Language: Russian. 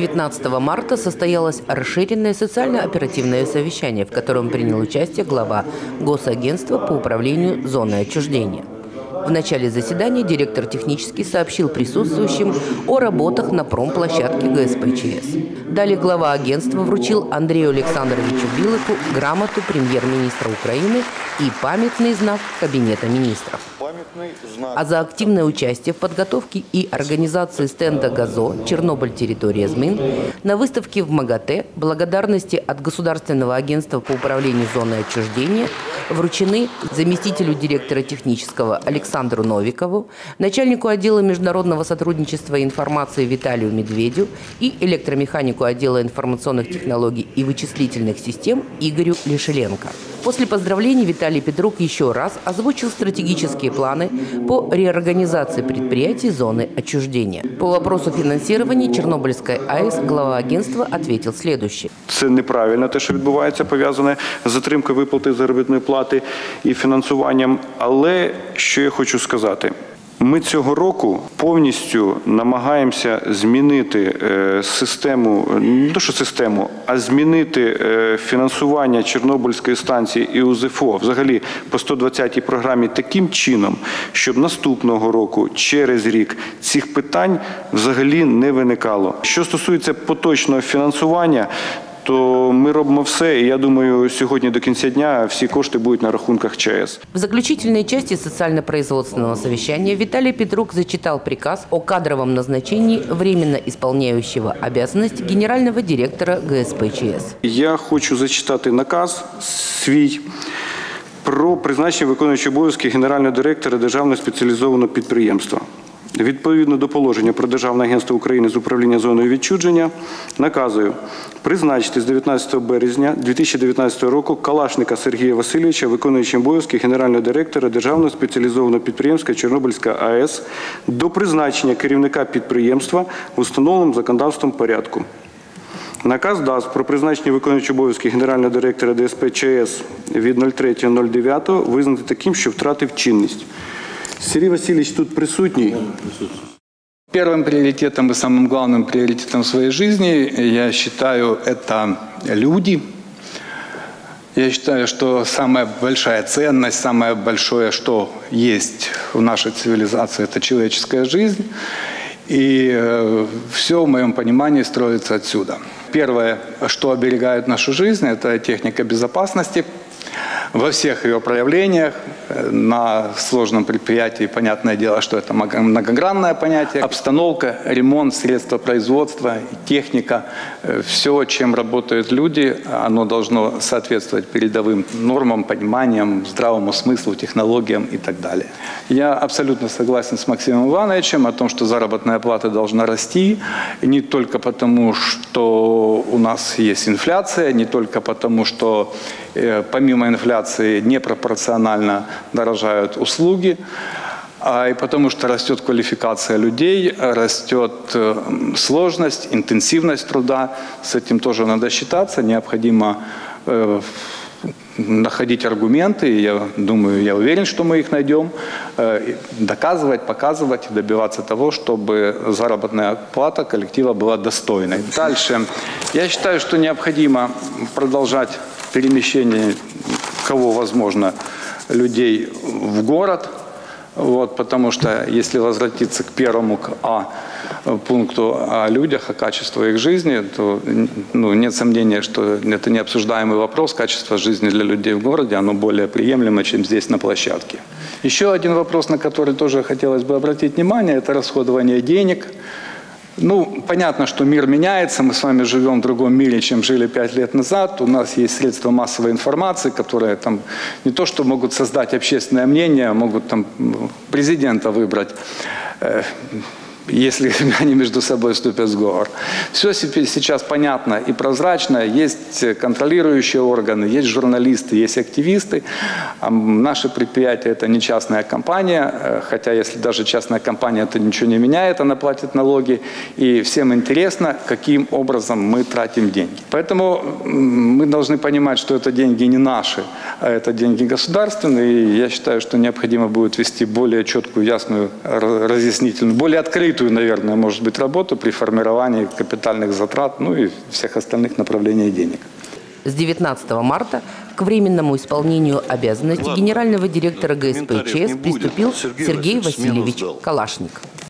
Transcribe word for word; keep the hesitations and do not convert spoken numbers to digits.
девятнадцатого марта состоялось расширенное социально-оперативное совещание, в котором принял участие глава Госагентства по управлению зоной отчуждения. В начале заседания директор технически сообщил присутствующим о работах на промплощадке ГСПЧС. Далее глава агентства вручил Андрею Александровичу Билыку грамоту премьер-министра Украины и памятный знак Кабинета министров. А за активное участие в подготовке и организации стенда ГАЗО «Чернобыль. Территория змин» на выставке в МАГАТЭ благодарности от Государственного агентства по управлению зоной отчуждения вручены заместителю директора технического Александру Новикову, начальнику отдела международного сотрудничества и информации Виталию Медведю и электромеханику отдела информационных технологий и вычислительных систем Игорю Лешеленко. После поздравлений Виталий Петрук еще раз озвучил стратегические планы по реорганизации предприятий зоны отчуждения. По вопросу финансирования Чернобыльской АЭС глава агентства ответил следующее. Це неправильно, те, що відбувається, пов'язане з затримкою виплати заробітної плати і фінансуванням. Але що я хочу сказати? Ми цього року повністю намагаємося змінити систему, не то що систему, а змінити фінансування Чорнобильської станції і У З Ф О взагалі по сто двадцятій програмі таким чином, щоб наступного року, через рік, цих питань взагалі не виникало. Що стосується поточного фінансування, то ми робимо все, і я думаю, сьогодні до кінця дня всі кошти будуть на рахунках ЧАЭС. В заключительной части социально-производственного совещания Виталий Петрук зачитал приказ о кадровом назначении временно исполняющего обязанности генерального директора ГСПЧС. Я хочу зачитати наказ свій про призначення виконуючого обов'язки генерального директора Державного спеціалізованого підприємства. Відповідно до положення про Державне агентство України з управління зоною відчуження, наказую призначити з дев'ятнадцятого березня дві тисячі дев'ятнадцятого року Калашника Сергія Васильовича виконуючим обов'язки генерального директора Державного спеціалізованого підприємства Чорнобильська АЕС до призначення керівника підприємства в установленому законодавством порядку. Наказ дасть про призначення виконуючого обов'язки генерального директора Д С П Ч С від ноль третього дев'ятого визнати таким, що втратив чинність. Сергей Васильевич тут присутний. Первым приоритетом и самым главным приоритетом в своей жизни, я считаю, это люди. Я считаю, что самая большая ценность, самое большое, что есть в нашей цивилизации, это человеческая жизнь. И э, все, в моем понимании, строится отсюда. Первое, что оберегает нашу жизнь, это техника безопасности. Во всех ее проявлениях, на сложном предприятии, понятное дело, что это многогранное понятие. Обстановка, ремонт, средства производства, техника, все, чем работают люди, оно должно соответствовать передовым нормам, пониманиям, здравому смыслу, технологиям и так далее. Я абсолютно согласен с Максимом Ивановичем о том, что заработная плата должна расти, не только потому, что у нас есть инфляция, не только потому, что помимо инфляции непропорционально дорожают услуги, а и потому что растет квалификация людей, растет сложность, интенсивность труда. С этим тоже надо считаться. Необходимо э, находить аргументы. Я думаю, я уверен, что мы их найдем. Э, доказывать, показывать и добиваться того, чтобы заработная плата коллектива была достойной. Дальше. Я считаю, что необходимо продолжать перемещение, кого возможно, людей в город. Вот, потому что если возвратиться к первому, к А пункту о людях, о качестве их жизни, то ну, нет сомнения, что это необсуждаемый вопрос. Качество жизни для людей в городе, оно более приемлемо, чем здесь на площадке. Еще один вопрос, на который тоже хотелось бы обратить внимание, это расходование денег. Ну, понятно, что мир меняется, мы с вами живем в другом мире, чем жили пять лет назад. У нас есть средства массовой информации, которые там не то что могут создать общественное мнение, могут там президента выбрать, э, если они между собой вступят в сговор. Все сейчас понятно и прозрачно. Есть контролирующие органы, есть журналисты, есть активисты. А наше предприятие – это не частная компания, хотя если даже частная компания, это ничего не меняет, она платит налоги. И всем интересно, каким образом мы тратим деньги. Поэтому мы должны понимать, что это деньги не наши, а это деньги государственные. И я считаю, что необходимо будет вести более четкую, ясную, разъяснительную, более открытую знаменитую, наверное, может быть, работу при формировании капитальных затрат, ну и всех остальных направлений денег. С девятнадцатого марта к временному исполнению обязанностей генерального директора ГСП ЧС приступил Сергей Васильевич Калашник.